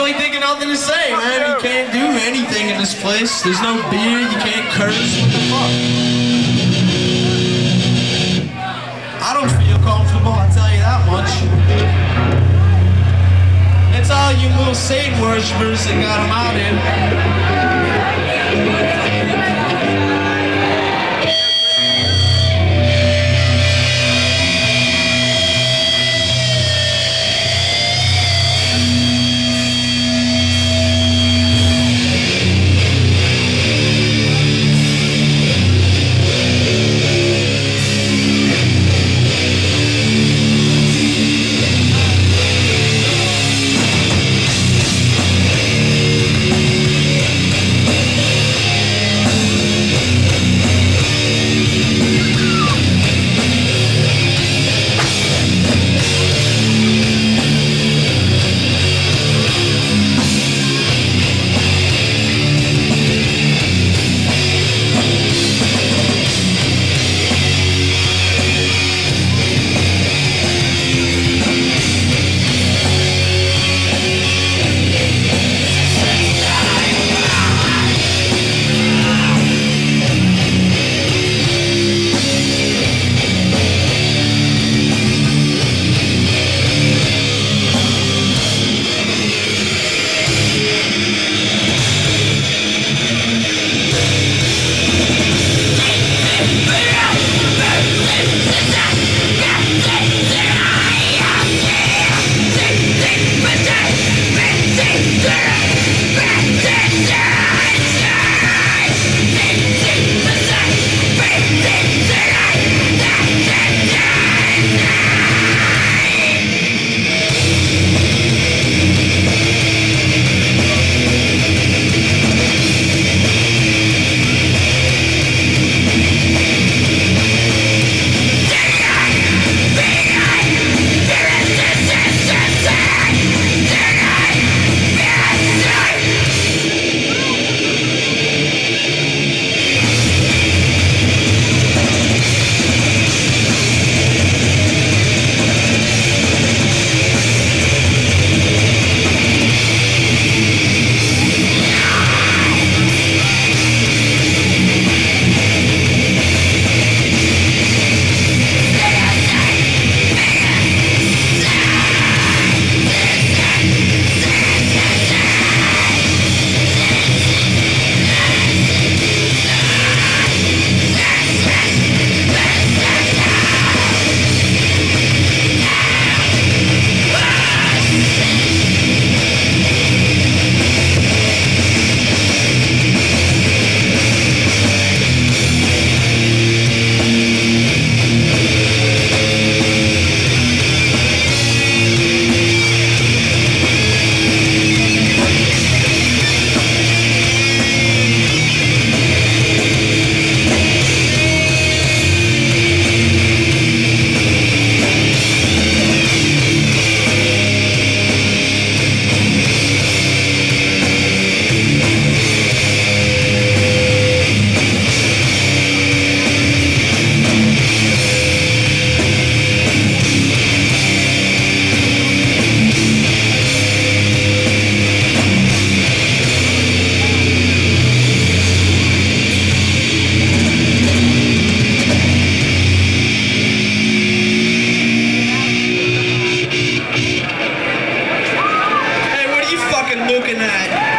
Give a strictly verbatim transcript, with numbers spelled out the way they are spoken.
really thinking nothing to say, man. You can't do anything in this place. There's no beer, you can't curse. What the fuck? I don't feel comfortable, I'll tell you that much. It's all you little Satan worshippers that got them out here. Looking at